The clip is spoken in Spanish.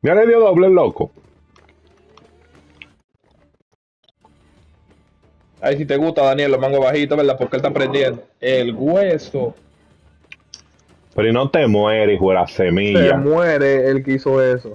Ya le dio doble, loco. Ahí si te gusta, Daniel, los mangos bajitos, ¿verdad? Porque él está aprendiendo. El hueso. Pero y no te mueres, hijo de la Se semilla. muere el que hizo eso.